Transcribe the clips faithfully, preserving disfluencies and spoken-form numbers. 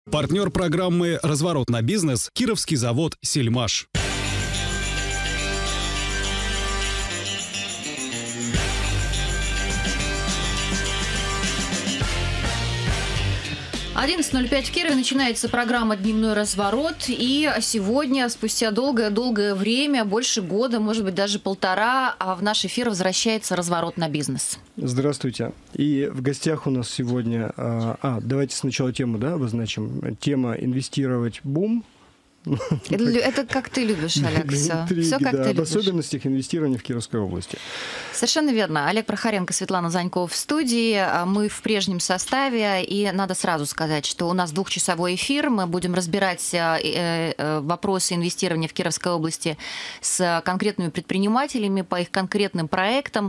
Партнер программы «Разворот на бизнес» — Кировский завод «Сельмаш». одиннадцать ноль пять в Кирове начинается программа «Дневной разворот». И сегодня, спустя долгое-долгое время, больше года, может быть, даже полтора, в наш эфир возвращается «Разворот на бизнес». Здравствуйте. И в гостях у нас сегодня... А, давайте сначала тему, да, обозначим. Тема «Инвестировать бум». Это, это как ты любишь, Олег, все. Интриги, все как да, ты об любишь. особенностях инвестирования в Кировской области. Совершенно верно. Олег Прохоренко, Светлана Занькова в студии. Мы в прежнем составе. И надо сразу сказать, что у нас двухчасовой эфир. Мы будем разбирать вопросы инвестирования в Кировской области с конкретными предпринимателями по их конкретным проектам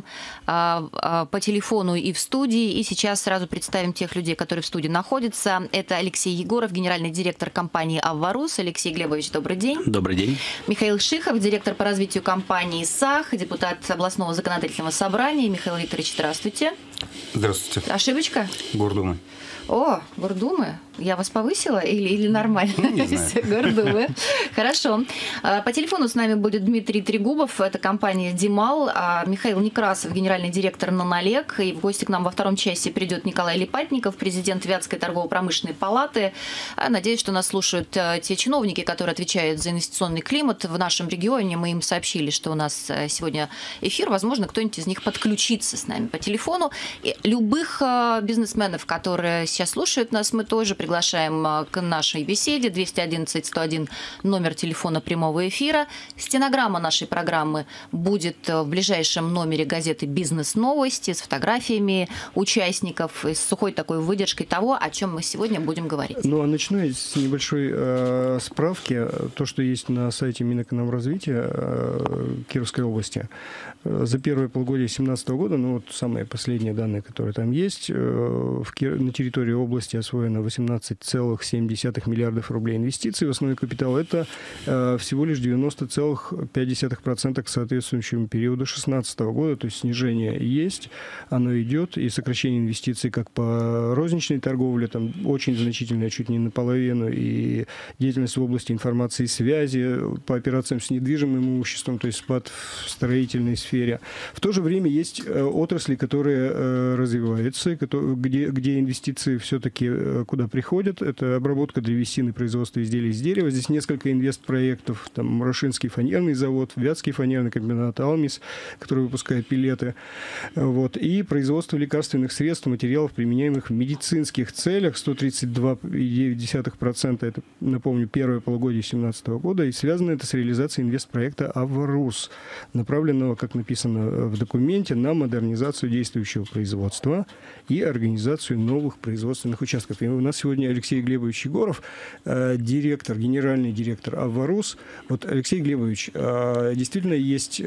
по телефону и в студии. И сейчас сразу представим тех людей, которые в студии находятся. Это Алексей Егоров, генеральный директор компании «Авварус». Алексей Глебович, добрый день. Добрый день. Михаил Шихов, директор по развитию компании САХ, депутат областного законодательного собрания. Михаил Викторович, здравствуйте. Здравствуйте. Ошибочка? Гордумы. О, Гордумы. Я вас повысила или, или нормально? Ну, не знаю. Гордумы. Хорошо. По телефону с нами будет Дмитрий Трегубов, это компания «Димал», Михаил Некрасов, генеральный директор «Нонолег», и в гости к нам во втором часе придет Николай Липатников, президент Вятской торгово-промышленной палаты. Надеюсь, что нас слушают те чиновники, которые отвечают за инвестиционный климат в нашем регионе. Мы им сообщили, что у нас сегодня эфир. Возможно, кто-нибудь из них подключится с нами по телефону. И любых бизнесменов, которые сейчас слушают нас, мы тоже приглашаем к нашей беседе. двести одиннадцать сто один номер телефона прямого эфира. Стенограмма нашей программы будет в ближайшем номере газеты «Бизнес-новости» с фотографиями участников и с сухой такой выдержкой того, о чем мы сегодня будем говорить. Ну, а начну я с небольшой э, справки. То, что есть на сайте Минэкономразвития э, Кировской области. За первое полугодие две тысячи семнадцатого года, ну вот самые последние данные, которые там есть, э, в Кир... на территории области освоено восемнадцать целых семь десятых миллиардов рублей инвестиций в основной капитал. Это э, всего лишь девяносто целых пять десятых процента к соответствующему периоду две тысячи шестнадцатого года. То есть снижение есть, оно идет, и сокращение инвестиций как по розничной торговле, там очень значительное, чуть не наполовину, и деятельность в области информации и связи, по операциям с недвижимым имуществом, то есть спад в строительной сфере. В то же время есть э, отрасли, которые э, развиваются, которые, где, где инвестиции все-таки куда приходят. Это обработка древесины, производство изделий из дерева. Здесь несколько инвестпроектов. Там Мурашинский фанерный завод, Вятский фанерный комбинат «Алмис», который выпускает пилеты. Вот. И производство лекарственных средств, материалов, применяемых в медицинских целях. сто тридцать два целых девять десятых процента. Это, напомню, первое полугодие две тысячи семнадцатого года. И связано это с реализацией инвестпроекта «Авварус», направленного, как написано в документе, на модернизацию действующего производства и организацию новых производственных участков. И у нас сегодня Алексей Глебович Егоров, директор, генеральный директор «Авварус». Вот, Алексей Глебович, действительно есть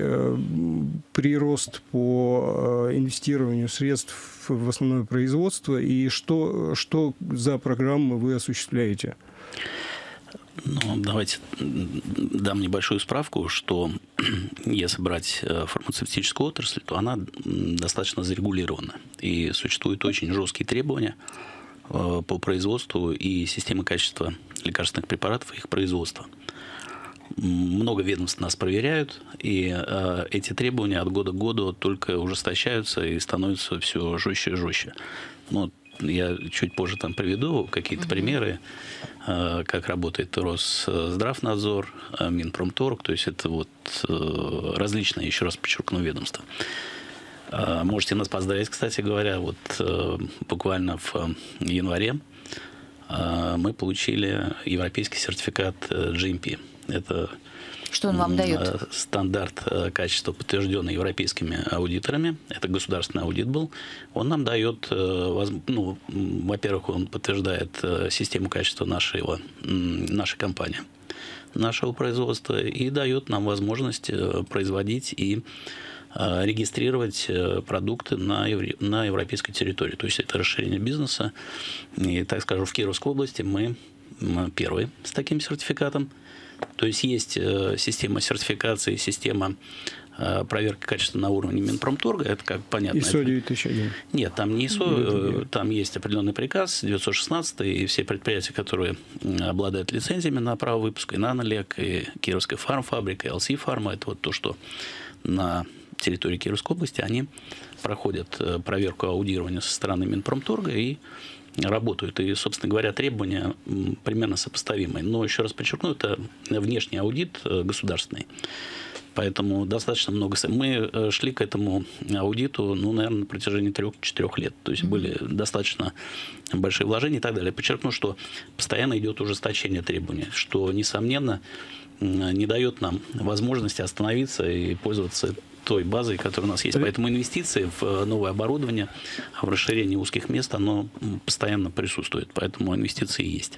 прирост по инвестированию средств в основное производство, и что, что за программы вы осуществляете? Ну, давайте дам небольшую справку, что если брать фармацевтическую отрасль, то она достаточно зарегулирована. И существуют очень жесткие требования по производству и системе качества лекарственных препаратов и их производства. Много ведомств нас проверяют, и э, эти требования от года к году только ужесточаются и становятся все жестче и жестче. Ну, я чуть позже там приведу какие-то mm-hmm. примеры, э, как работает Росздравнадзор, э, Минпромторг, то есть это вот э, различные, еще раз подчеркну, ведомства. Э, можете нас поздравить, кстати говоря, вот э, буквально в январе э, мы получили европейский сертификат джи эм пи. Это что он вам дает? Стандарт качества, подтвержденный европейскими аудиторами. Это государственный аудит был. Он нам дает, ну, во-первых, он подтверждает систему качества нашего, нашей компании, нашего производства, и дает нам возможность производить и регистрировать продукты на, евро... на европейской территории. То есть это расширение бизнеса. И, так скажем, в Кировской области мы первые с таким сертификатом. То есть есть система сертификации, система проверки качества на уровне Минпромторга, это как понятно. ИСО девять тысяч один. Нет, там не ИСО, там есть определенный приказ девятьсот шестнадцатый, и все предприятия, которые обладают лицензиями на право выпуска, и Нанолек, и Кировская фармфабрика, и эл си Фарма, это вот то, что на территории Кировской области, они проходят проверку аудирования со стороны Минпромторга и работают. И, собственно говоря, требования примерно сопоставимые. Но, еще раз подчеркну, это внешний аудит государственный. Поэтому достаточно много... Мы шли к этому аудиту, ну, наверное, на протяжении трех-четырех лет. То есть были достаточно большие вложения и так далее. Подчеркну, что постоянно идет ужесточение требований, что, несомненно, не дает нам возможности остановиться и пользоваться той базой, которая у нас есть. Поэтому инвестиции в новое оборудование, в расширение узких мест, оно постоянно присутствует. Поэтому инвестиции есть.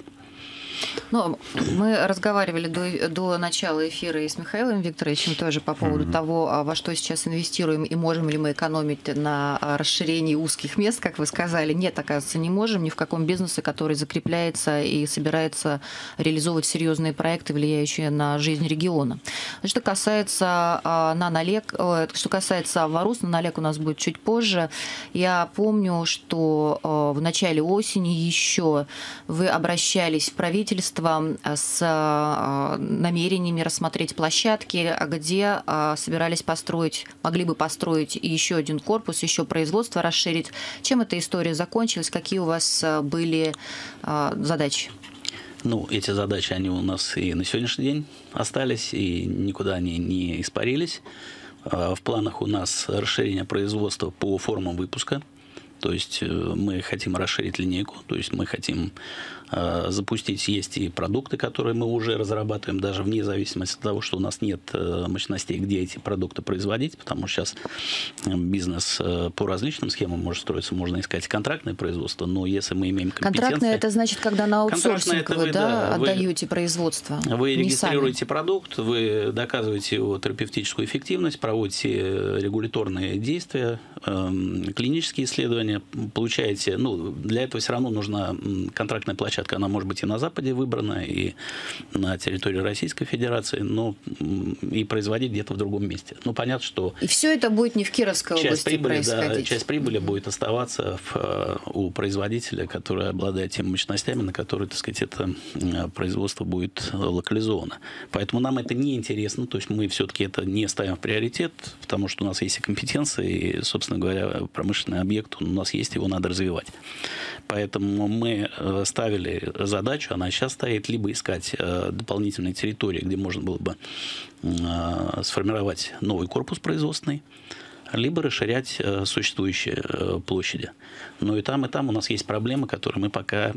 Ну, мы разговаривали до, до начала эфира и с Михаилом Викторовичем тоже по поводу mm-hmm. того, во что сейчас инвестируем и можем ли мы экономить на расширении узких мест, как вы сказали. Нет, оказывается, не можем ни в каком бизнесе, который закрепляется и собирается реализовывать серьезные проекты, влияющие на жизнь региона. Что касается Нанолек, что касается Аварус, Нанолек у нас будет чуть позже. Я помню, что в начале осени еще вы обращались в правительство с намерениями рассмотреть площадки, где собирались построить, могли бы построить еще один корпус, еще производство расширить. Чем эта история закончилась? Какие у вас были задачи? Ну, эти задачи, они у нас и на сегодняшний день остались, и никуда они не испарились. В планах у нас расширение производства по формам выпуска. То есть мы хотим расширить линейку, то есть мы хотим э, запустить, есть и продукты, которые мы уже разрабатываем, даже вне зависимости от того, что у нас нет э, мощностей, где эти продукты производить, потому что сейчас бизнес э, по различным схемам может строиться, можно искать контрактное производство, но если мы имеем компетенции... Контрактное – это значит, когда на аутсорсинг вы, вы да, отдаете вы, производство? Вы регистрируете сами. Продукт, вы доказываете его терапевтическую эффективность, проводите регуляторные действия, э, клинические исследования, получаете, ну, для этого все равно нужна контрактная площадка, она может быть и на Западе выбрана, и на территории Российской Федерации, но и производить где-то в другом месте. Ну, понятно, что... И все это будет не в Кировской часть области прибыли, происходить? Да, часть прибыли будет оставаться в, у производителя, который обладает теми мощностями, на которые, так сказать, это производство будет локализовано. Поэтому нам это не интересно, то есть мы все-таки это не ставим в приоритет, потому что у нас есть и компетенции, и, собственно говоря, промышленный объект у нас есть, его надо развивать. Поэтому мы ставили задачу, она сейчас стоит, либо искать дополнительные территории, где можно было бы сформировать новый корпус производственный, либо расширять существующие площади. Но и там, и там у нас есть проблемы, которые мы пока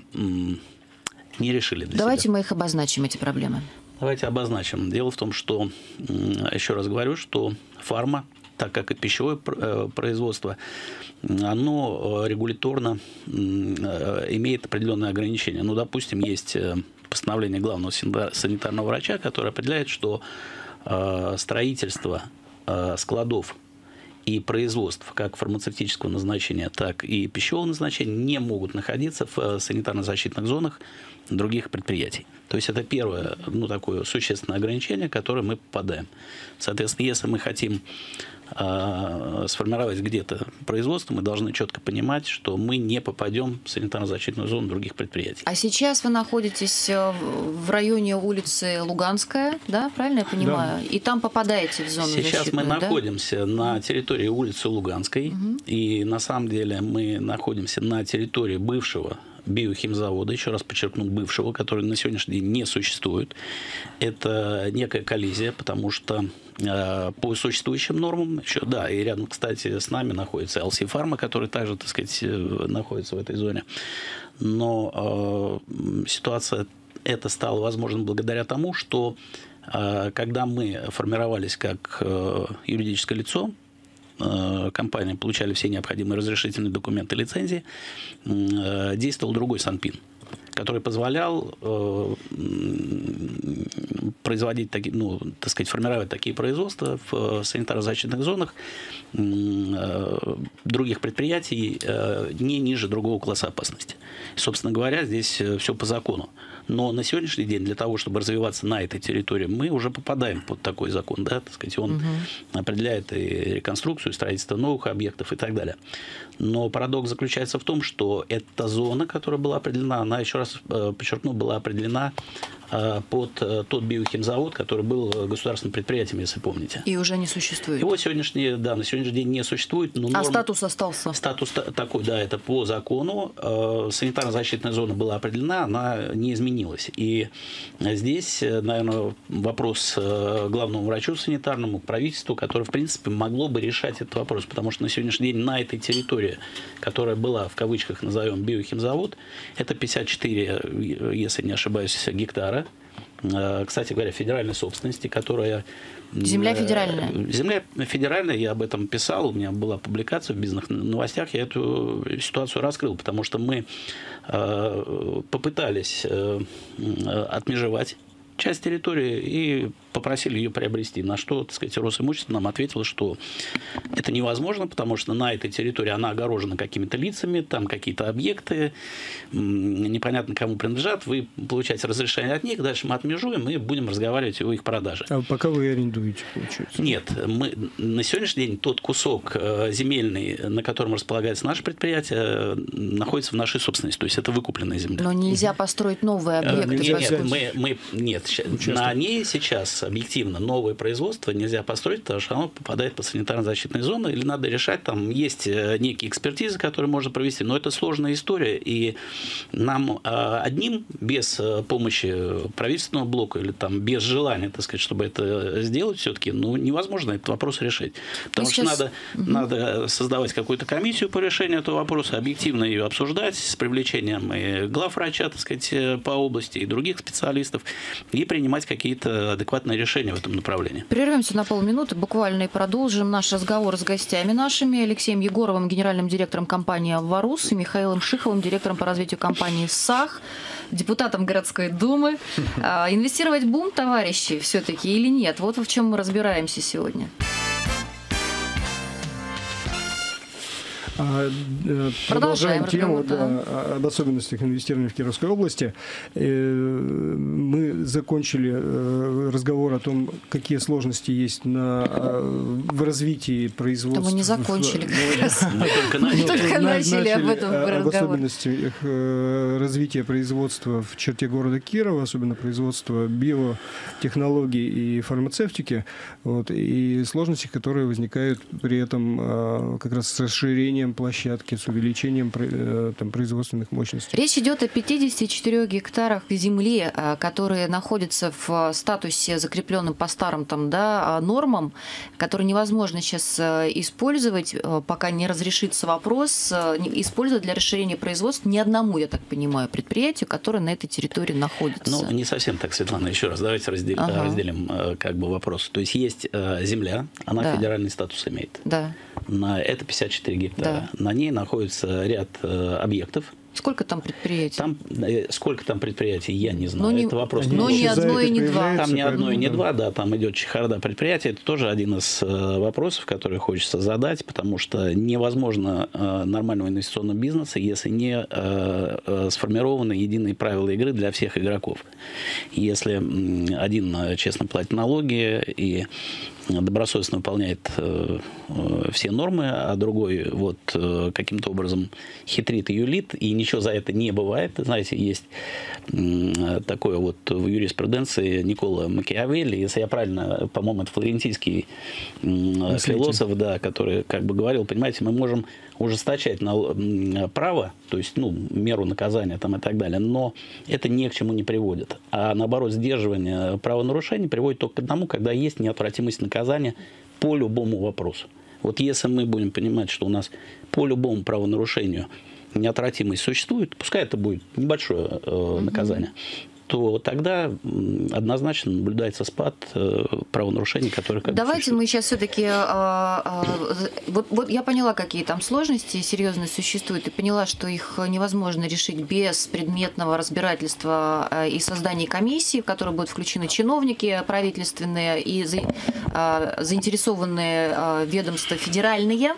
не решили для Давайте себя. мы их обозначим, эти проблемы. Давайте обозначим. Дело в том, что, еще раз говорю, что фарма, так как и пищевое производство, оно регуляторно имеет определенные ограничения. Ну, допустим, есть постановление главного санитарного врача, которое определяет, что строительство складов и производств как фармацевтического назначения, так и пищевого назначения не могут находиться в санитарно-защитных зонах других предприятий. То есть это первое, ну, такое существенное ограничение, в которое мы попадаем. Соответственно, если мы хотим э, сформировать где-то производство, мы должны четко понимать, что мы не попадем в санитарно-защитную зону других предприятий. А сейчас вы находитесь в районе улицы Луганская, да, правильно я понимаю? Да. И там попадаете в зону сейчас защитную, мы да? находимся на территории улицы Луганской, угу. И на самом деле мы находимся на территории бывшего биохимзавода, еще раз подчеркну, бывшего, который на сегодняшний день не существует. Это некая коллизия, потому что э, по существующим нормам, еще, да, и рядом, кстати, с нами находится эл си Фарма, который также, так сказать, находится в этой зоне. Но э, ситуация эта стала возможна благодаря тому, что э, когда мы формировались как э, юридическое лицо, компании получали все необходимые разрешительные документы, лицензии, действовал другой Санпин, который позволял э, производить такие, ну, так сказать, формировать такие производства в санитарно-защитных зонах э, других предприятий э, не ниже другого класса опасности. Собственно говоря, здесь все по закону. Но на сегодняшний день для того, чтобы развиваться на этой территории, мы уже попадаем под такой закон, да, так сказать, он угу. определяет и реконструкцию, и строительство новых объектов и так далее. Но парадокс заключается в том, что эта зона, которая была определена, она, еще раз подчеркну, была определена под тот биохимзавод, который был государственным предприятием, если помните. И уже не существует. Его сегодняшний, да, на сегодняшний день не существует. Но норм... А статус остался? Статус такой, да, это по закону. Санитарно-защитная зона была определена, она не изменилась. И здесь, наверное, вопрос главному врачу санитарному, правительству, которое, в принципе, могло бы решать этот вопрос. Потому что на сегодняшний день на этой территории, которая была, в кавычках назовем, биохимзавод, это пятьдесят четыре, если не ошибаюсь, гектара. Кстати говоря, федеральной собственности, которая... Земля федеральная. Земля федеральная, я об этом писал, у меня была публикация в бизнес-новостях, я эту ситуацию раскрыл, потому что мы попытались отмежевать часть территории и попросили ее приобрести. На что, так сказать, Росимущество нам ответило, что это невозможно, потому что на этой территории она огорожена какими-то лицами, там какие-то объекты, непонятно кому принадлежат, вы получаете разрешение от них, дальше мы отмежуем и будем разговаривать о их продаже. А пока вы арендуете, получается? Нет, мы на сегодняшний день тот кусок земельный, на котором располагается наше предприятие, находится в нашей собственности, то есть это выкупленная земля. Но нельзя построить новые объекты? Нет, нет, мы, мы, нет на ней сейчас объективно новое производство нельзя построить, потому что оно попадает под санитарно-защитные зоны, или надо решать, там есть некие экспертизы, которые можно провести, но это сложная история, и нам одним без помощи правительственного блока или там без желания, так сказать, чтобы это сделать все-таки, ну, невозможно этот вопрос решить. Потому сейчас... что надо, угу. надо создавать какую-то комиссию по решению этого вопроса, объективно ее обсуждать с привлечением и главврача, так сказать, по области, и других специалистов, и принимать какие-то адекватные решения в этом направлении. Прервемся на полминуты, буквально и продолжим наш разговор с гостями нашими. Алексеем Егоровым, генеральным директором компании «Авварус», и Михаилом Шиховым, директором по развитию компании «САХ», депутатом городской думы. А, инвестировать бум, товарищи, все-таки или нет? Вот в чем мы разбираемся сегодня. Продолжаем тему, да, об особенностях инвестирования в Кировской области. Мы закончили разговор о том, какие сложности есть на, в развитии производства. Да мы не закончили как раз. Мы только начали. Только начали об этом разговор. Об особенностях развития производства в черте города Кирова, особенно производства биотехнологий и фармацевтики, вот, и сложности, которые возникают при этом как раз с расширением площадки, с увеличением там, производственных мощностей. Речь идет о пятидесяти четырёх гектарах земли, которые находятся в статусе, закрепленном по старым там, да, нормам, которые невозможно сейчас использовать, пока не разрешится вопрос, использовать для расширения производства ни одному, я так понимаю, предприятию, которое на этой территории находится. Ну, не совсем так, Светлана. Еще раз, давайте разделим, ага. разделим как бы вопрос. То есть есть земля, она да. федеральный статус имеет. Да. На это пятьдесят четыре гектара. Да. На ней находится ряд э, объектов. Сколько там предприятий? Там, э, сколько там предприятий, я не знаю. Но это не, вопрос. Но не одно и не два. Там не одно и не два, да, там идет чехарда предприятий. Это тоже один из э, вопросов, который хочется задать, потому что невозможно э, нормального инвестиционного бизнеса, если не э, э, сформированы единые правила игры для всех игроков. Если э, один честно платит налоги и добросовестно выполняет э, э, все нормы, а другой вот э, каким-то образом хитрит и юлит, и ничего за это не бывает. Знаете, есть э, такое вот в юриспруденции Никола Макиавелли, если я правильно, по-моему, это флорентийский э, философ, да, который как бы говорил, понимаете, мы можем ужесточать на право, то есть, ну, меру наказания там и так далее, но это ни к чему не приводит. А наоборот, сдерживание правонарушений приводит только к одному, когда есть неотвратимость наказания по любому вопросу. Вот если мы будем понимать, что у нас по любому правонарушению неотвратимость существует, пускай это будет небольшое э, наказание, то тогда однозначно наблюдается спад правонарушений, которые... Как Давайте существуют. мы сейчас все-таки... А, а, вот, вот я поняла, какие там сложности серьезные существуют, и поняла, что их невозможно решить без предметного разбирательства и создания комиссии, в которую будут включены чиновники правительственные и за, а, заинтересованные а, ведомства федеральные.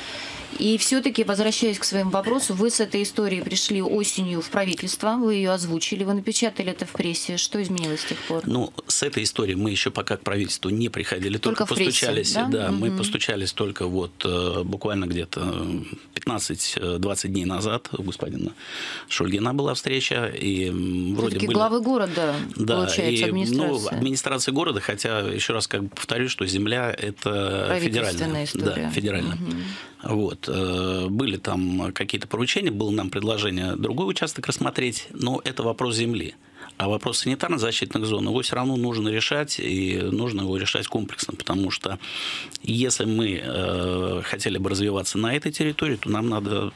И все-таки, возвращаясь к своему вопросу, вы с этой историей пришли осенью в правительство, вы ее озвучили, вы напечатали это в прессе. Что изменилось с тех пор? Ну, с этой историей мы еще пока к правительству не приходили, только, только постучались. Прессе, да, да угу. Мы постучались только вот буквально где-то пятнадцать-двадцать дней назад. У господина Шульгина была встреча. И вроде были... главы города, да, получается, и, администрация. Ну, администрация города, хотя, еще раз как бы повторюсь, что земля – это федеральная история. Да, федеральная. Угу. Вот. Были там какие-то поручения, было нам предложение другой участок рассмотреть, но это вопрос земли. А вопрос санитарно-защитных зон, его все равно нужно решать, и нужно его решать комплексно, потому что если мы э, хотели бы развиваться на этой территории, то нам надо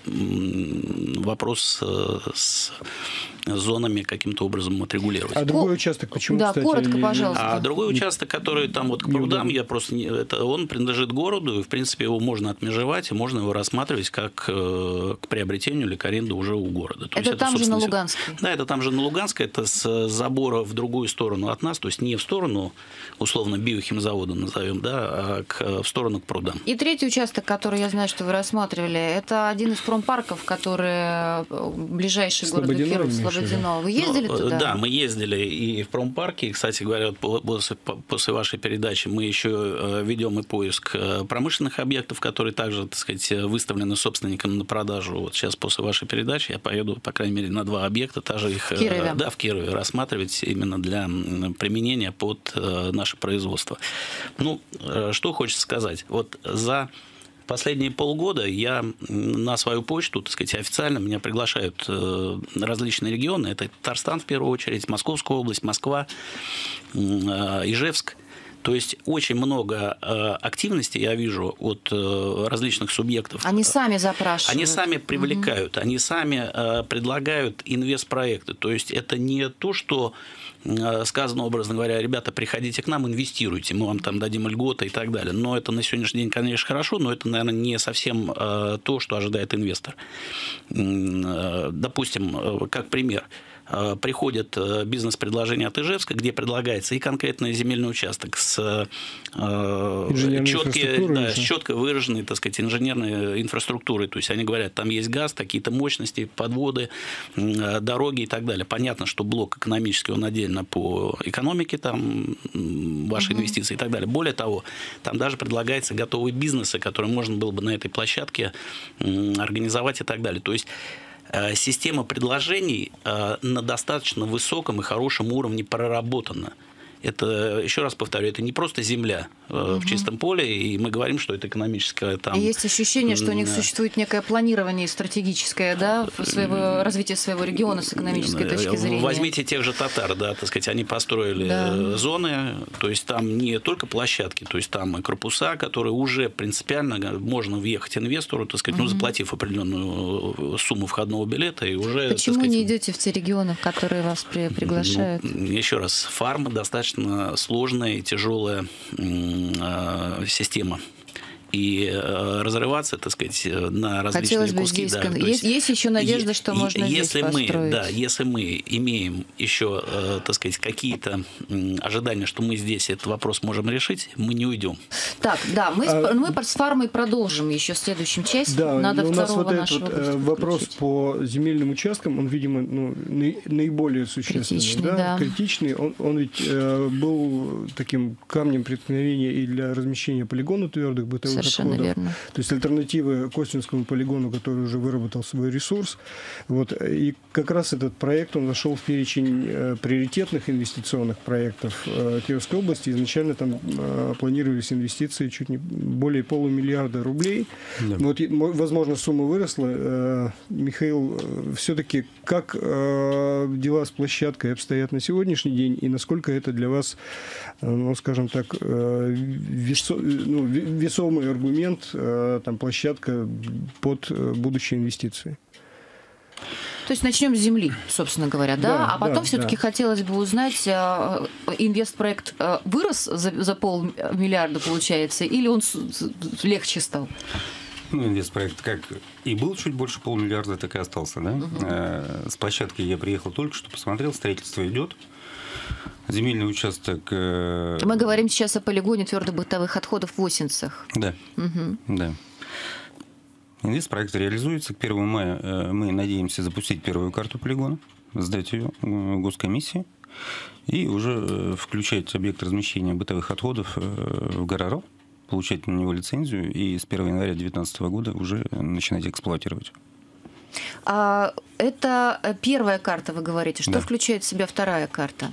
м, вопрос э, с зонами каким-то образом отрегулировать. А другой участок почему, да, кстати, коротко, не, пожалуйста. А другой участок, который там вот к прудам, я просто не, это он принадлежит городу, и в принципе его можно отмежевать, и можно его рассматривать как э, к приобретению или к аренду уже у города. То это есть там это, же на Луганской? Да, это там же на Луганской, это с забора в другую сторону от нас, то есть не в сторону, условно, биохимзавода назовем, да, а к, в сторону к прудам. И третий участок, который я знаю, что вы рассматривали, это один из промпарков, который ближайший к городу Киров, Слободино. Вы ездили ну, туда? Да, мы ездили и в промпарке. И, кстати говоря, вот после, после вашей передачи мы еще ведем и поиск промышленных объектов, которые также, так сказать, выставлены собственникам на продажу. Вот сейчас после вашей передачи я поеду, по крайней мере, на два объекта, также их в Кирове. Да, в Кирове рассматривать именно для применения под наше производство. Ну, что хочется сказать. Вот за последние полгода я на свою почту, так сказать, официально меня приглашают различные регионы. Это Татарстан в первую очередь, Московская область, Москва, Ижевск. То есть очень много э, активности я вижу от э, различных субъектов. Они сами запрашивают. Они сами привлекают, угу. они сами э, предлагают инвестпроекты. То есть это не то, что э, сказано образно говоря, ребята, приходите к нам, инвестируйте, мы вам там дадим льготы и так далее. Но это на сегодняшний день, конечно, хорошо, но это, наверное, не совсем э, то, что ожидает инвестор. Э, допустим, э, как пример. Приходит бизнес-предложение от Ижевска, где предлагается и конкретный земельный участок с, четкой, да, с четко выраженной, так сказать, инженерной инфраструктурой. То есть они говорят, там есть газ, такие-то мощности, подводы, дороги и так далее. Понятно, что блок экономический, он отдельно по экономике, там ваши угу. инвестиции и так далее. Более того, там даже предлагается готовые бизнесы, которые можно было бы на этой площадке организовать и так далее. То есть система предложений на достаточно высоком и хорошем уровне проработана. Это, еще раз повторю, это не просто земля угу. в чистом поле, и мы говорим, что это экономическое там... И есть ощущение, что у них существует некое планирование стратегическое, да, своего, развития своего региона с экономической точки зрения. Возьмите тех же татар, да, так сказать, они построили да. зоны, то есть там не только площадки, то есть там и корпуса, которые уже принципиально можно въехать инвестору, так сказать, угу. ну, заплатив определенную сумму входного билета, и уже... Почему так сказать, не идете в те регионы, в которые вас при, приглашают? Ну, еще раз, фарма достаточно сложная и тяжелая э, система. И э, разрываться, так сказать, на различные Хотелось куски. Бы здесь, да, есть, есть еще надежда, что и, можно если здесь мы, построить. Да, если мы имеем еще, э, так сказать, какие-то э, ожидания, что мы здесь этот вопрос можем решить, мы не уйдем. Так, да, мы, а, с, мы с фармой продолжим еще в следующем части. Да, Надо у нас вот этот вот вопрос по земельным участкам, он, видимо, ну, наиболее существенный, критичный, да? Да. критичный. Он, он ведь э, был таким камнем преткновения и для размещения полигона твердых бытовых Совершенно отходов. Верно. То есть альтернативы Костинскому полигону, который уже выработал свой ресурс. Вот. И как раз этот проект, он вошел в перечень э, приоритетных инвестиционных проектов э, Кировской области. Изначально там э, планировались инвестиции чуть не более полумиллиарда рублей. Да. Вот, возможно, сумма выросла. Э, Михаил, э, все-таки как э, дела с площадкой обстоят на сегодняшний день и насколько это для вас, э, ну, скажем так, э, весо, ну, весомый аргумент, там, площадка под будущие инвестиции? То есть начнем с земли, собственно говоря, да? Да, а потом да, все-таки да. хотелось бы узнать, э, инвестпроект э, вырос за, за полмиллиарда, получается, или он с- с- легче стал? Ну, инвестпроект как и был чуть больше полмиллиарда, так и остался, да? Угу. С площадки я приехал только что, посмотрел, строительство идет. Земельный участок... Мы говорим сейчас о полигоне твердых бытовых отходов в Осинцах. Да, Угу. да. Инвестпроект реализуется. К первому мая мы надеемся запустить первую карту полигона, сдать ее госкомиссии и уже включать объект размещения бытовых отходов в ГАРАРО, получать на него лицензию и с первого января две тысячи девятнадцатого года уже начинать эксплуатировать. А это первая карта, вы говорите. Что Да. включает в себя вторая карта?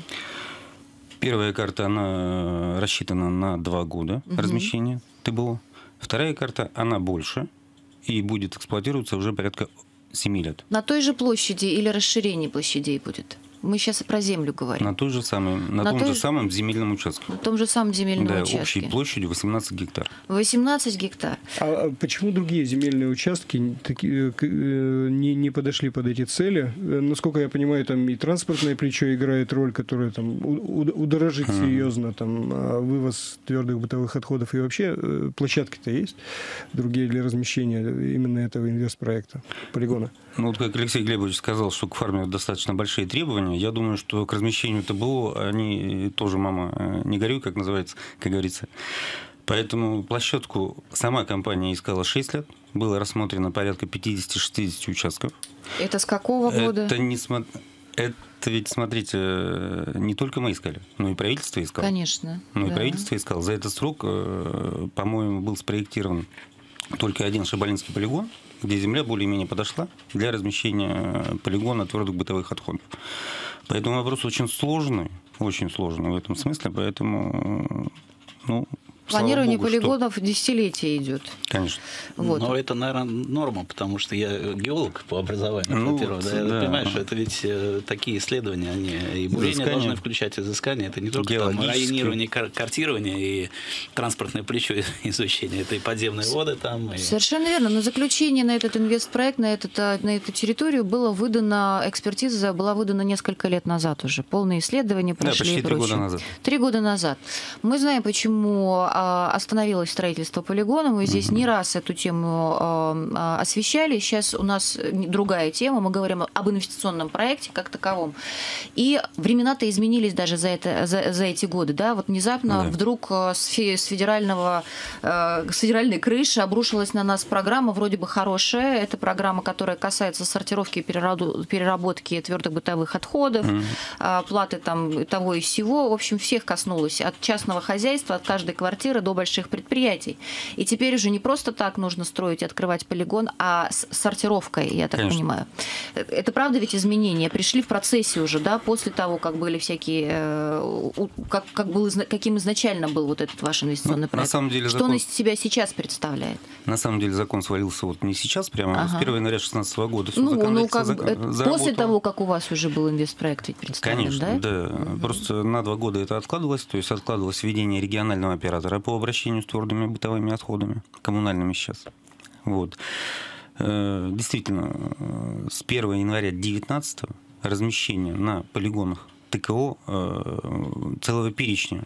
Первая карта, она рассчитана на два года Угу. размещения ТБО. Вторая карта, она больше и будет эксплуатироваться уже порядка семи лет. На той же площади или расширение площадей будет? Мы сейчас про землю говорим. На, той же самой, на, На том той же же- самом земельном участке. На том же самом земельном Да, участке. общей площадью восемнадцать гектар. восемнадцать гектар. А почему другие земельные участки такие, к- э, не, не подошли под эти цели? Э, Насколько я понимаю, там и транспортное плечо играет роль, которая там у- у- удорожит серьезно там, а, вывоз твердых бытовых отходов. И вообще э, площадки-то есть другие для размещения именно этого инвестпроекта, полигона? Ну, вот как Алексей Глебович сказал, что к фарме достаточно большие требования, я думаю, что к размещению ТБО они тоже, мама, не горюй, как называется, как говорится. Поэтому площадку сама компания искала шесть лет, было рассмотрено порядка пятьдесят-шестьдесят участков. Это с какого года? Это, не смо... Это ведь, смотрите, не только мы искали, но и правительство искало. Конечно. Ну и да. правительство искало. За этот срок, э, по-моему, был спроектирован только один Шабалинский полигон, где земля более-менее подошла для размещения полигона твердых бытовых отходов. Поэтому вопрос очень сложный, очень сложный в этом смысле, поэтому, ну, Планирование слава богу, полигонов десятилетия идет. что- Конечно. Вот. Но это, наверное, норма, потому что я геолог по образованию, Ну, во-первых. вот, Да, да. Я понимаю, что это ведь э, такие исследования, они и бурение Изыскания. должны включать изыскания. Это не только там Геологические. районирование, кар- картирование и транспортное плечо изучения. Это и подземные воды там. И... Совершенно верно. Но заключение на этот инвестпроект, на, этот, а, на эту территорию было выдано, экспертиза была выдана несколько лет назад уже. Полные исследования Да, прошли почти и три прочее. года назад. Три года назад. Мы знаем, почему а, остановилось строительство полигона. Мы здесь не раз эту тему а, а, освещали. Сейчас у нас другая тема. Мы говорим об инвестиционном проекте как таковом. И времена-то изменились даже за, это, за, за эти годы. Да? Вот внезапно Да. вдруг а, с, фе- с федерального, а, с федеральной крыши обрушилась на нас программа, вроде бы хорошая. Это программа, которая касается сортировки и перераду- переработки твердых бытовых отходов, а, платы там того и сего. В общем, всех коснулось. От частного хозяйства, от каждой квартиры до больших предприятий. И теперь уже не просто так нужно строить и открывать полигон, а с сортировкой, я так Конечно. понимаю. Это правда ведь изменения? Пришли в процессе уже, да, после того, как были всякие... э, у- Как, как был, изна- каким изначально был вот этот ваш инвестиционный Ну, на проект? самом деле Что закон- он из себя сейчас представляет? На самом деле закон свалился вот не сейчас, прямо Ага. с первого января две тысячи шестнадцатого года. Всё Ну, ну законодательство как бы, зак- это после заработало. того, как у вас уже был инвестпроект ведь представлен, Конечно, да? да. Просто на два года это откладывалось, то есть откладывалось введение регионального оператора по обращению с твердыми бытовыми отходами, коммунальными сейчас. Вот. Э, Действительно, э, с первого января две тысячи девятнадцатого размещение на полигонах ТКО э, целого перечня,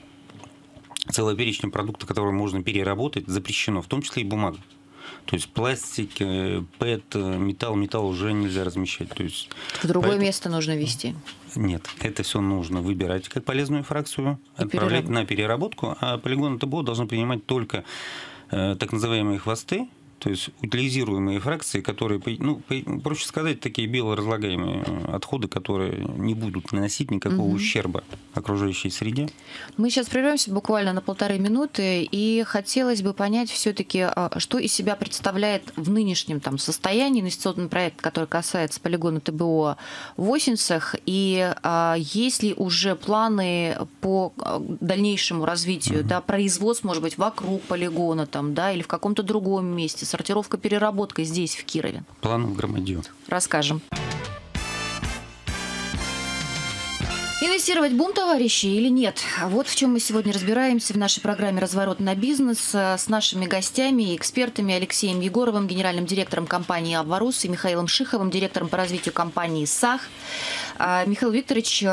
целого перечня продуктов, которые можно переработать, запрещено, в том числе и бумага. То есть пластик, э, ПЭТ, э, металл, металл уже нельзя размещать. То есть В другое поэтому- место нужно вести. Нет, это все нужно выбирать как полезную фракцию, И отправлять перераб- на переработку, а полигоны ТБО должны принимать только э, так называемые хвосты, то есть утилизируемые фракции, которые, по- ну, по- проще сказать, такие биоразлагаемые отходы, которые не будут наносить никакого Мгм. ущерба окружающей среде. Мы сейчас прервемся буквально на полторы минуты, и хотелось бы понять все-таки, что из себя представляет в нынешнем там, состоянии инвестиционный проект, который касается полигона ТБО в Осинцах, и а, есть ли уже планы по а, дальнейшему развитию, да, производств, может быть, вокруг полигона там, да, или в каком-то другом месте, сортировка, переработка здесь, в Кирове? План в громадью. Расскажем. Инвестировать бум, товарищи, или нет? Вот в чем мы сегодня разбираемся в нашей программе «Разворот на бизнес» с нашими гостями и экспертами Алексеем Егоровым, генеральным директором компании «Абварус», и Михаилом Шиховым, директором по развитию компании «САХ». Михаил Викторович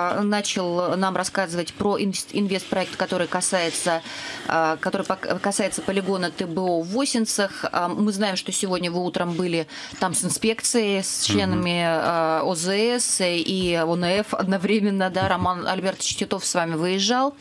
начал нам рассказывать про инвестпроект, который касается, который касается полигона ТБО в Осинцах. Мы знаем, что сегодня вы утром были там с инспекцией, с членами ОЗС и ОНФ одновременно. Да, Роман Альбертович Титов с вами выезжал.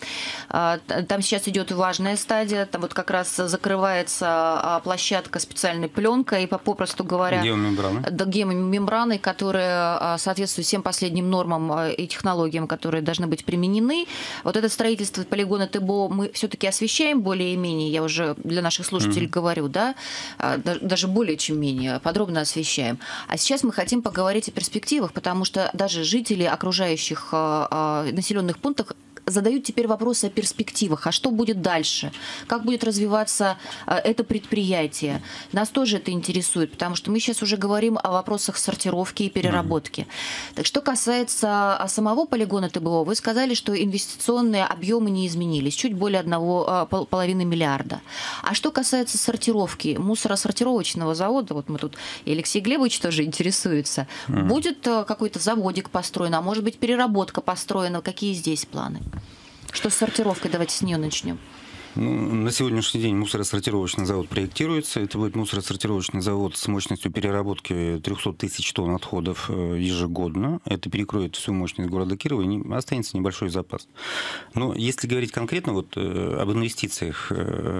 Там сейчас идет важная стадия. Там вот как раз закрывается площадка специальной пленкой, и попросту говоря, геомембраной, да, геомембраной, которая соответствует всем последним нормам и технологиям, которые должны быть применены. Вот это строительство полигона ТБО мы все-таки освещаем более-менее, я уже для наших слушателей mm-hmm. говорю, да, даже более чем менее подробно освещаем. А сейчас мы хотим поговорить о перспективах, потому что даже жители окружающих населенных пунктов задают теперь вопросы о перспективах, а что будет дальше, как будет развиваться это предприятие. Нас тоже это интересует, потому что мы сейчас уже говорим о вопросах сортировки и переработки. Mm-hmm. Так что касается самого полигона ТБО, вы сказали, что инвестиционные объемы не изменились, чуть более одного половины миллиарда. А что касается сортировки мусоросортировочного завода, вот мы тут, и Алексей Глебович тоже интересуется, mm-hmm. будет какой-то заводик построен, а может быть переработка построена, какие здесь планы? Что с сортировкой? Давайте с нее начнем. Ну, на сегодняшний день мусоросортировочный завод проектируется. Это будет мусоросортировочный завод с мощностью переработки триста тысяч тонн отходов ежегодно. Это перекроет всю мощность города Кирова, и не, останется небольшой запас. Но если говорить конкретно вот, об инвестициях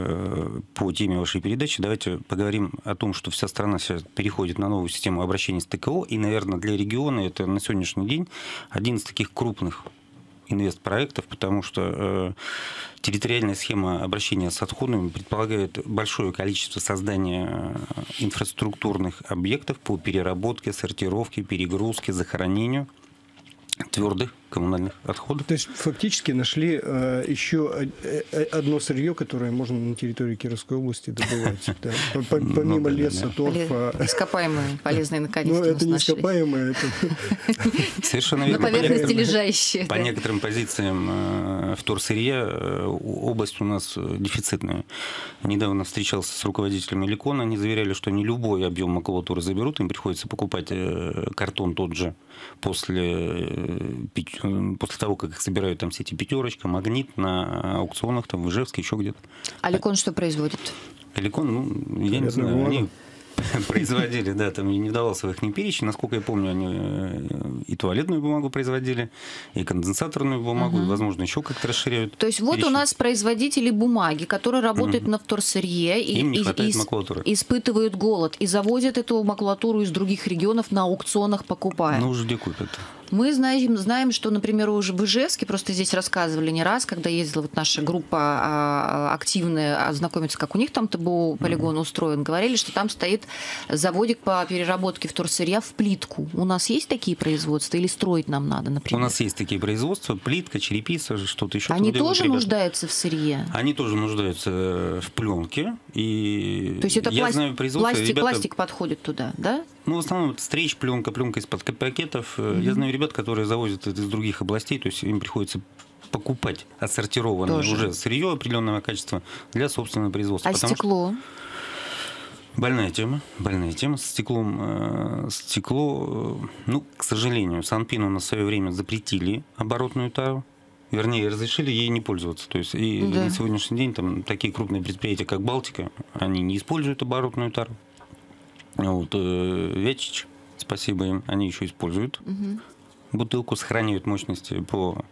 по теме вашей передачи, давайте поговорим о том, что вся страна сейчас переходит на новую систему обращения с ТКО. И, наверное, для региона это на сегодняшний день один из таких крупных инвестпроектов, потому что э, территориальная схема обращения с отходами предполагает большое количество создания инфраструктурных объектов по переработке, сортировке, перегрузке, захоронению твердых коммунальных отходов. То есть фактически нашли э, еще одно сырье, которое можно на территории Кировской области добывать. Да. Помимо леса, торфа. Ископаемые, полезные наконец-то. Ну, это не ископаемые, это... Совершенно верно. На поверхности лежащие. По некоторым позициям вторсырья область у нас дефицитная. Недавно встречался с руководителями Ликона, они заверяли, что не любой объем макулатуры заберут, им приходится покупать картон тот же после после того, как их собирают там все эти «Пятерочка», «Магнит» на аукционах, там в Ижевске, еще где-то. А Ликон что производит? Ликон, ну, я не знаю, они производили, да, там не давался в их перечень. Насколько я помню, они и туалетную бумагу производили, и конденсаторную бумагу, угу. и, возможно, еще как-то расширяют. То есть вот перечень. У нас производители бумаги, которые работают угу. на вторсырье и, Им не хватает и, макулатуры. Испытывают голод и завозят эту макулатуру из других регионов на аукционах, покупая. Ну, уже где купят. Мы знаем, знаем, что, например, уже в Ижевске, просто здесь рассказывали не раз, когда ездила вот наша группа активная ознакомиться, как у них там ТБО полигон mm-hmm. устроен, говорили, что там стоит заводик по переработке вторсырья в плитку. У нас есть такие производства или строить нам надо, например? У нас есть такие производства, плитка, черепица, что-то еще. Они тоже нуждаются в сырье? Они тоже нуждаются в пленке. И то есть это я пласт... знаю производство, пластик, ребята... пластик подходит туда, да? Ну, в основном это стрейч, пленка, пленка из-под пакетов. Mm-hmm. Я знаю ребят, которые завозят это из других областей, то есть им приходится покупать отсортированное тоже. Уже сырье определенного качества для собственного производства. А стекло? Больная тема, больная тема с стеклом. Стекло, ну, к сожалению, Санпин у нас в свое время запретили оборотную тару. Вернее, разрешили ей не пользоваться. То есть и да. на сегодняшний день там такие крупные предприятия, как Балтика, они не используют оборотную тару. Вот, э, Вячич, спасибо им, они еще используют. Угу. Бутылку, сохраняют мощности по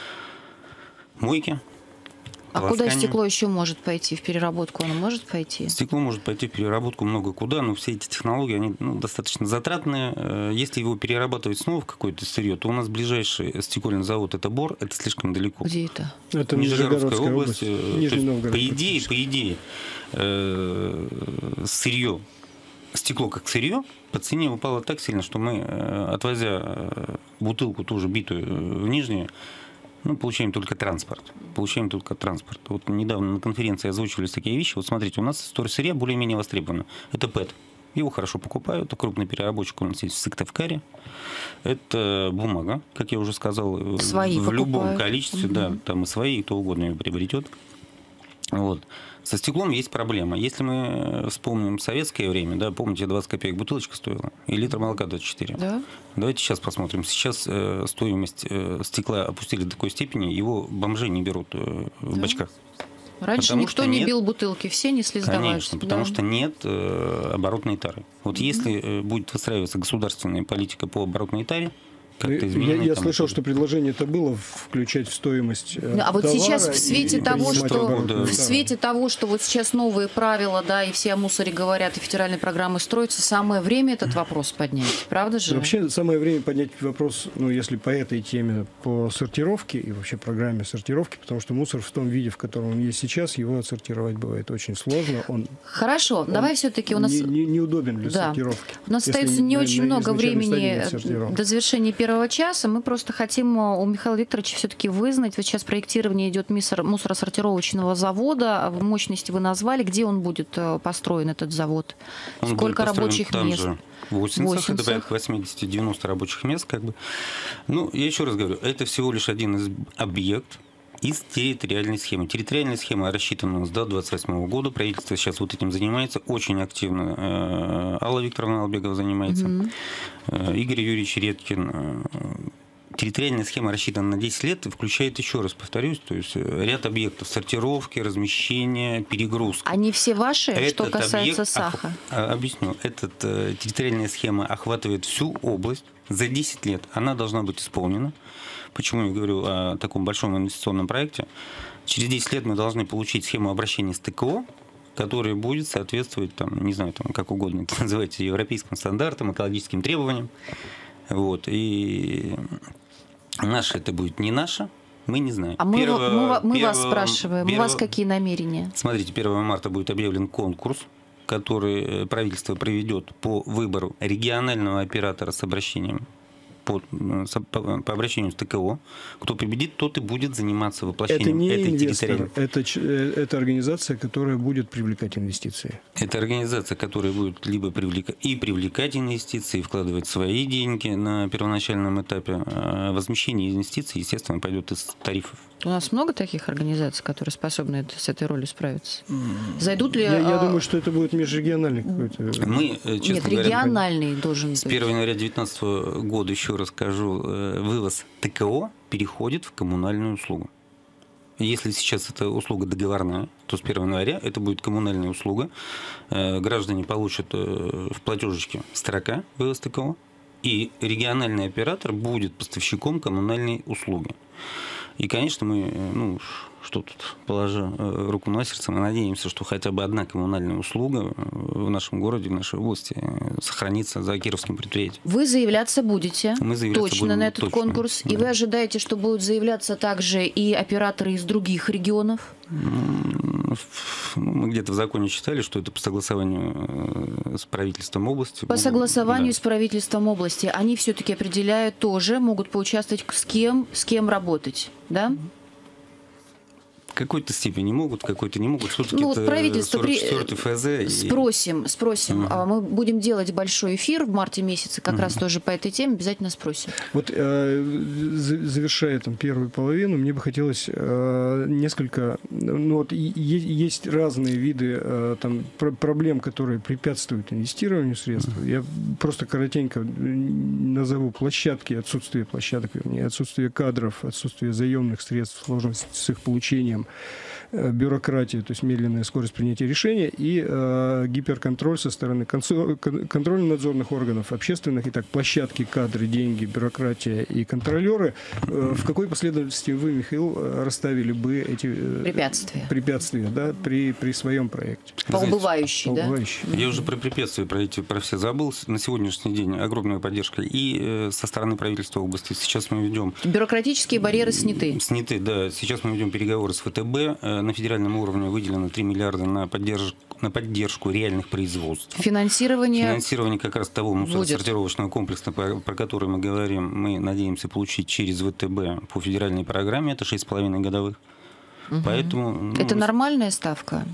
мойке. А куда стекло еще может пойти? В переработку оно может пойти? Стекло может пойти в переработку много куда, но все эти технологии, они ну, достаточно затратные. Если его перерабатывать снова в какое-то сырье, то у нас ближайший стекольный завод – это Бор, это слишком далеко. Где это? Это Нижегородская область. область. По идее, по идее э, сырье, стекло как сырье по цене упало так сильно, что мы, отвозя бутылку тоже битую в Нижнюю, ну, получаем только транспорт. Получаем только транспорт. Вот недавно на конференции озвучивались такие вещи. Вот смотрите, у нас вторсырье более-менее востребовано. Это ПЭТ. Его хорошо покупают. Крупный переработчик у нас есть в Сыктывкаре. Это бумага, как я уже сказал, свои в покупают. любом количестве, Угу. да, там и свои, и кто угодно ее приобретет. Вот. Со стеклом есть проблема. Если мы вспомним советское время, да, помните, двадцать копеек бутылочка стоила, и литр молока двадцать четыре. Да. Давайте сейчас посмотрим. Сейчас э, стоимость э, стекла опустили до такой степени, его бомжи не берут э, в Да. бочках. Раньше Потому никто что не нет- бил бутылки, все несли сдавать. Конечно, потому Да. что нет э, оборотной тары. Вот если э, будет выстраиваться государственная политика по оборотной таре, как-то Я, изменения я там слышал, будут. что предложение это было включать в стоимость э, А вот товара сейчас в и- свете и того, принимать что оборотную в тару. свете того, что вот сейчас новые правила, да, и все о мусоре говорят, и федеральные программы строятся, самое время этот вопрос поднять, правда же? Вообще самое время поднять вопрос, ну, если по этой теме, по сортировке и вообще программе сортировки, потому что мусор в том виде, в котором он есть сейчас, его отсортировать бывает очень сложно. Он, Хорошо, он давай все-таки у нас... не- не- неудобен для Да. сортировки. У нас если остается не на- очень на много изначальной стадии времени нет сортировки. до завершения первого часа. Мы просто хотим у Михаила Викторовича все-таки вызнать. Вот сейчас проектирование идет мусор- мусоросортировочного завода. В мощности вы назвали. Где он будет э, построен, этот завод? Он будет Сколько построен рабочих там мест? же, в Осинцах, Осинцах. это порядка восемьдесят-девяносто рабочих мест. Как бы. Ну, я еще раз говорю, это всего лишь один из объектов из территориальной схемы. Территориальная схема рассчитана у нас до двадцать восьмого года. Правительство сейчас вот этим занимается очень активно. Э, Алла Викторовна Албегова занимается, Мгм. э, Игорь Юрьевич Редькин. Э, Территориальная схема рассчитана на десять лет и включает, еще раз повторюсь, то есть э, ряд объектов сортировки, размещения, перегрузки. Они все ваши, что Этот касается объект Саха? ох- а, Объясню. Эта территориальная схема охватывает всю область за десять лет. Она должна быть исполнена. Почему я говорю о таком большом инвестиционном проекте? Через десять лет мы должны получить схему обращения с ТКО, которая будет соответствовать, там, не знаю, там, как угодно это называется, европейским стандартам, экологическим требованиям. Вот. И наше это будет не наше, мы не знаем. А мы, Первого- мы, мы вас первого- спрашиваем, у вас первого- какие намерения? Смотрите, первого марта будет объявлен конкурс, который правительство проведет по выбору регионального оператора с обращением по, с- по, по обращению с ТКО. Кто победит, тот и будет заниматься Это воплощением не этой инвестор, территориальной. это, ч- э, это организация, которая будет привлекать инвестиции. Это организация, которая будет либо привлекать и привлекать инвестиции, и вкладывать свои деньги на первоначальном этапе. А возмещение инвестиций, естественно, пойдет из тарифов. У нас много таких организаций, которые способны это- с этой ролью справиться? Зайдут ли... Я, я а, думаю, что это будет межрегиональный какой-то. Мы, э, честно Нет, говоря, региональный должен С быть. первого января две тысячи девятнадцатого года, еще раз скажу, э, вывоз ТКО переходит в коммунальную услугу. Если сейчас эта услуга договорная, то с первого января это будет коммунальная услуга. Э, Граждане получат э, в платежечке строка вывоз ТКО, и региональный оператор будет поставщиком коммунальной услуги. И, конечно, мы, э, ну, что тут, положа э, руку на сердце, мы надеемся, что хотя бы одна коммунальная услуга э, в нашем городе, в нашей области э, сохранится за кировским предприятием. Вы заявляться будете Мы заявляться точно будем на этот точно, конкурс, и да. вы ожидаете, что будут заявляться также и операторы из других регионов? М, Мы где-то в законе читали, что это по согласованию э, с правительством области. По будут- согласованию да. с правительством области они все-таки определяют тоже, могут поучаствовать с кем, с кем работать, да? В какой-то степени могут, в какой-то не могут. Все-таки Ну, вот это правительство при- сорок четвёртый ФЗ. и- Спросим, спросим. Мгм. А Мы будем делать большой эфир в марте месяце, как раз тоже по этой теме, обязательно спросим. Вот э, за- завершая там первую половину, мне бы хотелось э, несколько, ну вот и- е- есть разные виды э, там про- проблем, которые препятствуют инвестированию средств. Я просто коротенько назову площадки, отсутствие площадок, вернее, отсутствие кадров, отсутствие заемных средств, сложность с их получением, э, бюрократия, то есть медленная скорость принятия решения и э, гиперконтроль со стороны консо- кон- контрольно-надзорных органов общественных. Итак, площадки, кадры, деньги, бюрократия и контролеры. Э, в какой последовательности вы, Михаил, э, расставили бы эти э, Препятствия. препятствия, да, при, при своем проекте? По убывающей, да? Убывающие. Я уже про препятствия, про эти, про все забыл. На сегодняшний день огромная поддержка и э, со стороны правительства области. Сейчас мы ведем Бюрократические барьеры сняты. Сняты, да. Сейчас мы ведем переговоры с ФТБ. Э, На федеральном уровне выделено три миллиарда на поддержку, на поддержку реальных производств. Финансирование Финансирование как раз того мусоросортировочного комплекса, про, про который мы говорим, мы надеемся получить через ВТБ по федеральной программе. Это шесть с половиной годовых. Поэтому, ну, это мы- нормальная ставка?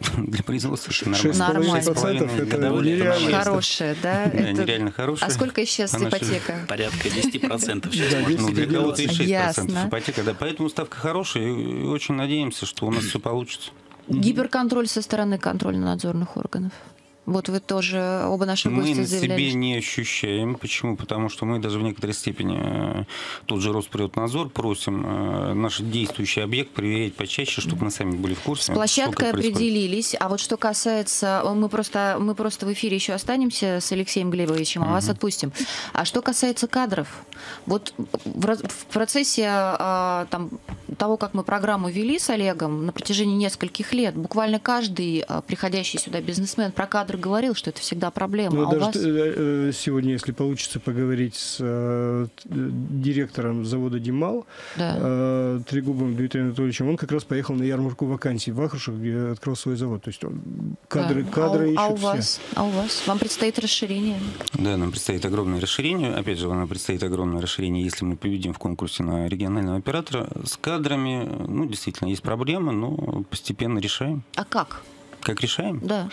Для производства это шесть нормально. с половиной процентов это нереально. Хорошая, да? Да, Это... нереально хорошая. А сколько сейчас Она ипотека? Порядка десять процентов сейчас Да, можно Ну, для кого-то и сделать. шесть процентов Ясно. ипотека, да. Поэтому ставка хорошая, и очень надеемся, что у нас все получится. Гиперконтроль со стороны контрольно-надзорных органов. Вот вы тоже, оба наши Мы гости на заявляли. себе что- не ощущаем. Почему? Потому что мы даже в некоторой степени э, тот же Росприроднадзор просим э, наш действующий объект проверять почаще, чтобы мы сами были в курсе. С что площадкой как происходит. определились, а вот что касается, мы просто, мы просто в эфире еще останемся с Алексеем Глебовичем, а вас отпустим. А что касается кадров, вот в, раз- в процессе а, там, того, как мы программу вели с Олегом на протяжении нескольких лет, буквально каждый а, приходящий сюда бизнесмен про кадры говорил, что это всегда проблема. Ну, а у даже вас... э, э, сегодня, если получится поговорить с э, т- директором завода «Димал», Да. э, Трегубовым Дмитрием Анатольевичем, он как раз поехал на ярмарку вакансий в Вахрушах, где открыл свой завод. То есть он, кадры, Да. кадры а, у- ищут а у все. вас? А у вас? Вам предстоит расширение? Да, нам предстоит огромное расширение. Опять же, нам предстоит огромное расширение, если мы победим в конкурсе на регионального оператора. С кадрами, ну, действительно, есть проблемы, но постепенно решаем. А как? Как решаем? Да.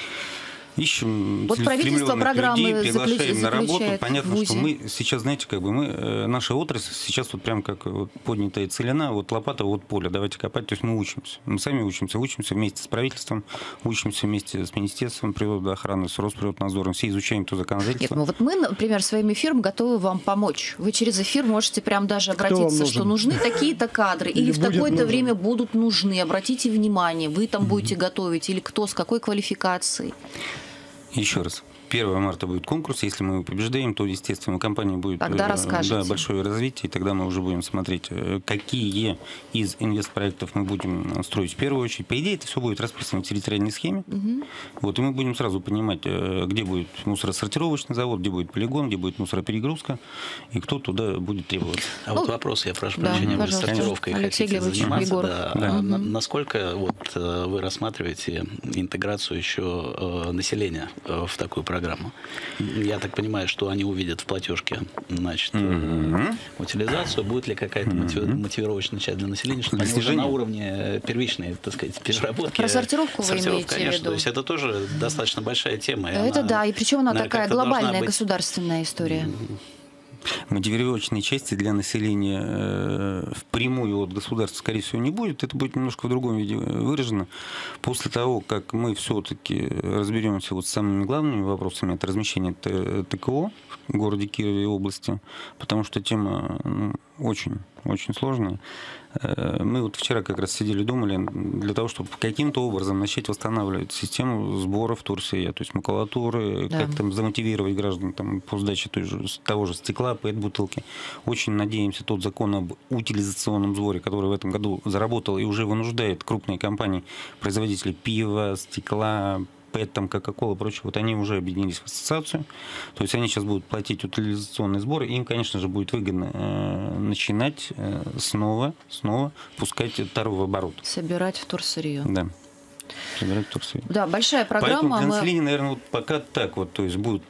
Ищем Вот правительство целеустремленных программы людей, приглашаем заключ- на работу. заключает Понятно, в что ВУЗе. мы сейчас, знаете, как бы мы, э, наша отрасль сейчас вот прям как вот поднятая целина, вот лопата, вот поле, давайте копать. То есть мы учимся. Мы сами учимся. Учимся вместе с правительством, учимся вместе с Министерством природоохраны, с Росприроднадзором. Все изучаем то Нет, законодательство. ну вот мы, например, своим эфиром готовы вам помочь. Вы через эфир можете прям даже Кто вам обратиться, что нужен? нужны такие-то кадры, или Или в будет такое-то нужен? время будут нужны. Обратите внимание, вы там будете готовить, или кто, с какой квалификацией. Еще раз. первого марта будет конкурс. Если мы его побеждаем, то, естественно, у компании будет Тогда э, расскажете. да, большое развитие, и тогда мы уже будем смотреть, э, какие из инвестпроектов мы будем строить в первую очередь. По идее, это все будет расписано в территориальной схеме. Мгм. Вот, и мы будем сразу понимать, э, где будет мусоросортировочный завод, где будет полигон, где будет мусороперегрузка, и кто туда будет требоваться. А вот Ну, вопрос, я прошу да, прощения, вы пожалуйста. сортировкой Алексей хотите Глебович заниматься, Егоров. да. Да. А на- Мгм. насколько вот э, вы рассматриваете интеграцию еще э, населения э, в такую программу? Я так понимаю, что они увидят в платежке, значит, э, Мгм. утилизацию, будет ли какая-то мотив- Мгм. мотивировочная часть для населения, чтобы они уже Достижение? на уровне первичной, так сказать, переработки. Про сортировку вы Сортировка, имеете в конечно. виду? То есть это тоже достаточно большая тема. и Это она, да, и причем она наверное, такая как-то должна глобальная быть- государственная история. Мотивировочной части для населения э, впрямую от государства, скорее всего, не будет. Это будет немножко в другом виде выражено. После того, как мы все-таки разберемся вот с самыми главными вопросами, это размещение Т- ТКО в городе Кирове и области, потому что тема ну, очень, очень сложная. Э, Мы вот вчера как раз сидели, думали, для того, чтобы каким-то образом начать восстанавливать систему сборов вторсырья, то есть макулатуры, Да. как там замотивировать граждан там, по сдаче той же, того же стекла, пэт-бутылки. Очень надеемся, тот закон об утилизационном сборе, который в этом году заработал и уже вынуждает крупные компании, производители пива, стекла, пэт, там, Кока-Кола и прочее, вот они уже объединились в ассоциацию. То есть они сейчас будут платить утилизационный сбор, и им, конечно же, будет выгодно э, начинать э, снова, снова пускать тару в оборот. Собирать вторсырье. Да. Собирать вторсырье. Да, большая Поэтому программа. для мы- населения, наверное, вот пока так вот, то есть будут,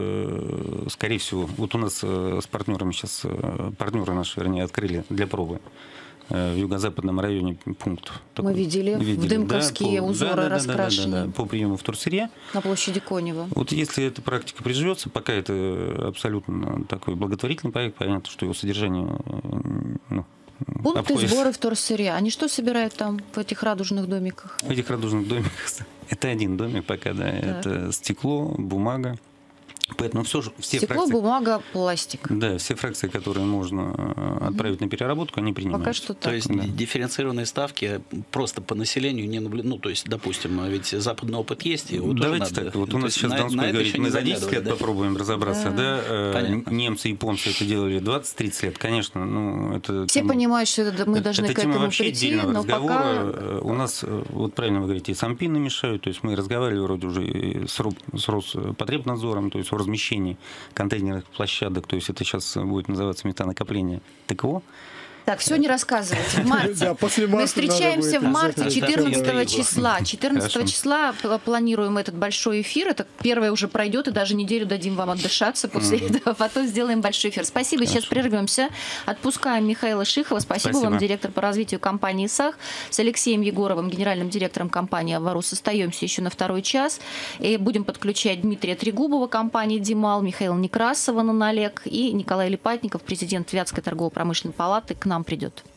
э, скорее всего, вот у нас э, с партнерами сейчас, э, партнеры наши, вернее, открыли для пробы э, в юго-западном районе пункт. Мы видели, в дымковские по- узоры да, да, да, раскрашены. да, да, по приему вторсырья. На площади Конева. Вот если эта практика приживется, пока это абсолютно такой благотворительный проект, понятно, что его содержание э, ну, Пункты обходится- сбора вторсырья. Они что собирают там, в этих радужных домиках? В этих радужных домиках это один домик пока, да, это стекло, бумага. Поэтому все, же- все Стекло, фракции, бумага, пластик. да, все фракции, которые можно э, отправить на переработку, они принимаются. Пока что так. То есть Да. дифференцированные ставки просто по населению не наблюдаются. Ну, то есть, допустим, ведь западный опыт есть. Его тоже Давайте надо- так, вот то у нас есть сейчас на- Донской на это говорит, еще мы не за десять заглядывали, лет да? попробуем разобраться, Да. да, э, Понятно. немцы, японцы это делали двадцать-тридцать лет, конечно, ну, это... Все тема- понимают, что это, мы это- должны это к тема этому вообще прийти, отдельного но разговора. пока... Э, У нас, э, вот правильно вы говорите, и сампины мешают, то есть мы разговаривали вроде уже и с, Роб- с Роспотребнадзором, то есть о размещении контейнерных площадок, то есть это сейчас будет называться метанокопление ТКО. Так, все не рассказывайте. В марте. Да, после Мы марта встречаемся надо в будет марте, обязательно. четырнадцатого числа. четырнадцатого Хорошо. числа пл- планируем этот большой эфир. Это первое уже пройдет, и даже неделю дадим вам отдышаться после этого. Потом сделаем большой эфир. Спасибо, сейчас прервемся. Отпускаем Михаила Шихова. Спасибо, Спасибо. вам, директор по развитию компании САХ. С Алексеем Егоровым, генеральным директором компании «Аварус», остаемся еще на второй час. И будем подключать Дмитрия Трегубова, компании «Димал», Михаила Некрасова, «Нанолек» и Николай Липатников, президент Вятской торгово-промышленной палаты, к нам придет.